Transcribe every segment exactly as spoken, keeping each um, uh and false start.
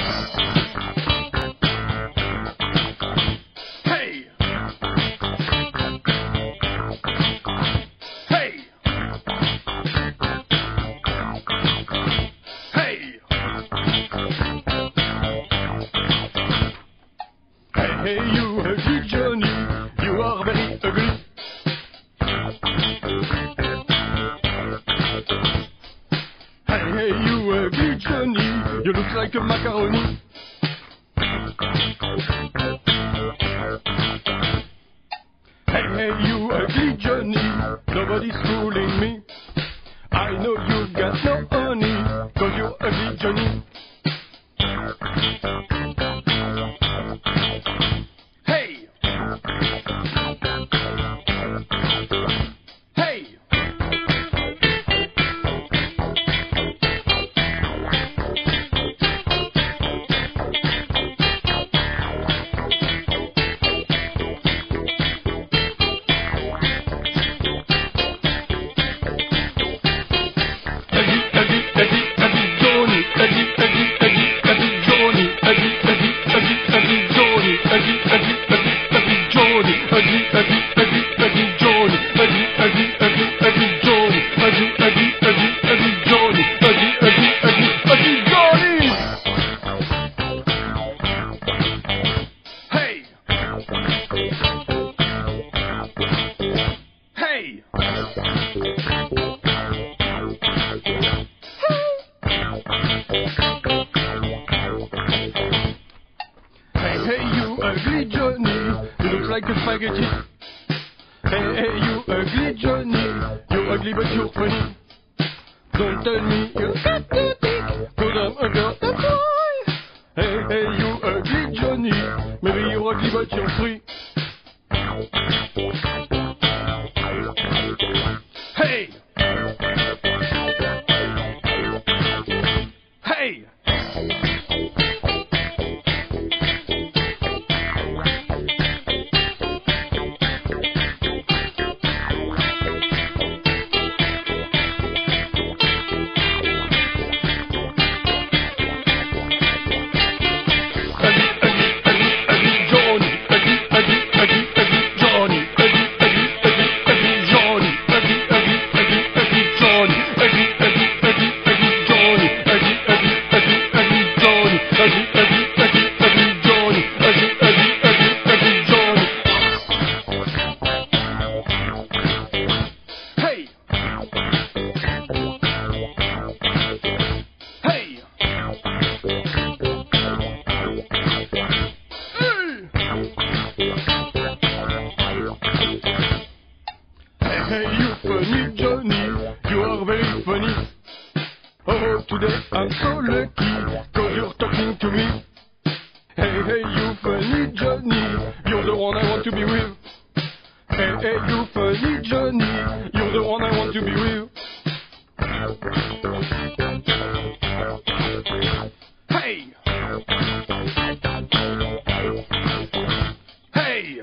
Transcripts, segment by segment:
Hey, you ugly Johnny, you are very ugly. Hey, hey, you ugly Johnny, you look like a macaroni. Hey, hey, you ugly Johnny, nobody's fooling me. I know you got no honey, cause you're ugly Johnny. Like a spaghetti. Hey, hey, you ugly Johnny, you're ugly but you're funny. Don't tell me you got the dick, cause I'm a girl, that's why. Hey, hey, you ugly Johnny, maybe you're ugly but you're free. Hey! Hey! Hey, you funny Johnny, you are very funny. Oh, today I'm so lucky, cause you're talking to me. Hey, hey, you funny Johnny, you're the one I want to be with. Hey, hey, you funny Johnny, you're the one I want to be with. Hey! Hey!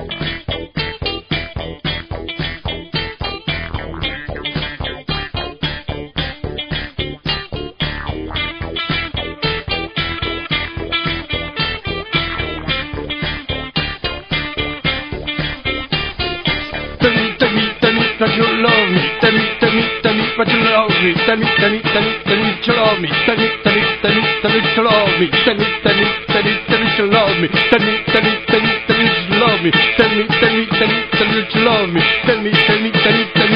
That you love me, tell me, tell me, tell me that you love me, tell me, tell me, tell me, tell me that you love me, tell me, tell me, tell me, tell me that you love me, tell me, tell me, tell me, tell me that you love me, tell me, tell me, tell me, tell me that you love me, tell me, tell me, tell me, tell me that you love me, tell me, tell me, tell me, tell me